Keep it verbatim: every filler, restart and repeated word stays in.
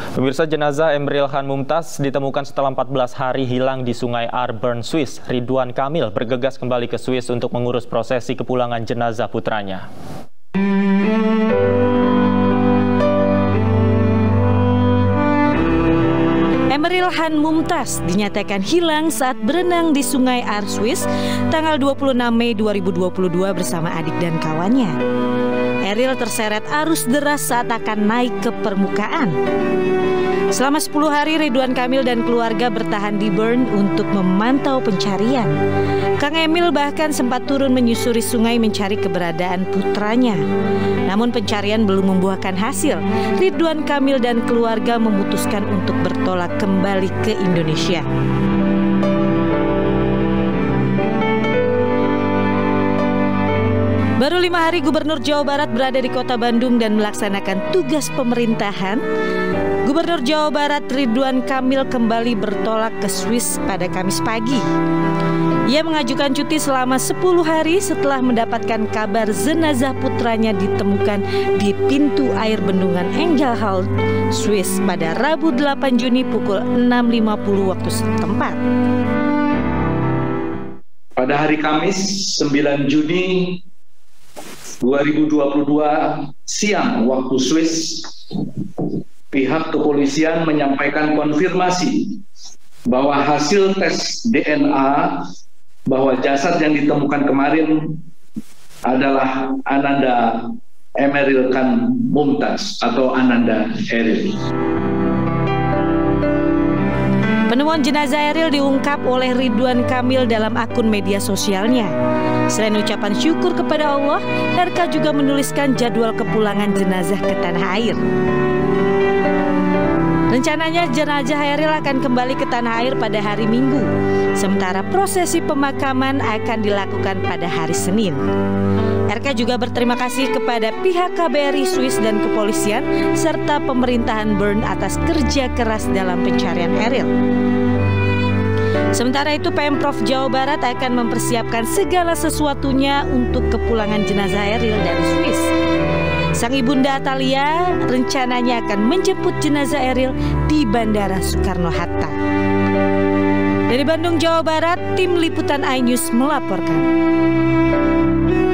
Pemirsa, jenazah Emeril Khan Mumtaz ditemukan setelah empat belas hari hilang di Sungai Aar, Bern, Swiss. Ridwan Kamil bergegas kembali ke Swiss untuk mengurus prosesi kepulangan jenazah putranya. Emeril Khan Mumtaz dinyatakan hilang saat berenang di Sungai Aar, Swiss tanggal dua puluh enam Mei dua ribu dua puluh dua bersama adik dan kawannya. Eril terseret arus deras saat akan naik ke permukaan. Selama sepuluh hari Ridwan Kamil dan keluarga bertahan di Bern untuk memantau pencarian. Kang Emil bahkan sempat turun menyusuri sungai mencari keberadaan putranya. Namun pencarian belum membuahkan hasil. Ridwan Kamil dan keluarga memutuskan untuk bertolak kembali ke Indonesia. Baru lima hari Gubernur Jawa Barat berada di Kota Bandung dan melaksanakan tugas pemerintahan. Gubernur Jawa Barat Ridwan Kamil kembali bertolak ke Swiss pada Kamis pagi. Ia mengajukan cuti selama sepuluh hari setelah mendapatkan kabar jenazah putranya ditemukan di pintu air bendungan Engelhall, Swiss pada Rabu delapan Juni pukul enam lima puluh waktu setempat. Pada hari Kamis sembilan Juni dua ribu dua puluh dua siang waktu Swiss, pihak kepolisian menyampaikan konfirmasi bahwa hasil tes D N A bahwa jasad yang ditemukan kemarin adalah Ananda Emeril Khan Mumtaz atau Ananda Eril. Penemuan jenazah Eril diungkap oleh Ridwan Kamil dalam akun media sosialnya. Selain ucapan syukur kepada Allah, R K juga menuliskan jadwal kepulangan jenazah ke tanah air. Rencananya jenazah Eril akan kembali ke tanah air pada hari Minggu, sementara prosesi pemakaman akan dilakukan pada hari Senin. R K juga berterima kasih kepada pihak K B R I Swiss dan kepolisian serta pemerintahan Bern atas kerja keras dalam pencarian Eril. Sementara itu Pemprov Jawa Barat akan mempersiapkan segala sesuatunya untuk kepulangan jenazah Eril dari Swiss. Sang ibunda Atalia rencananya akan menjemput jenazah Eril di Bandara Soekarno-Hatta. Dari Bandung, Jawa Barat, tim liputan iNews melaporkan.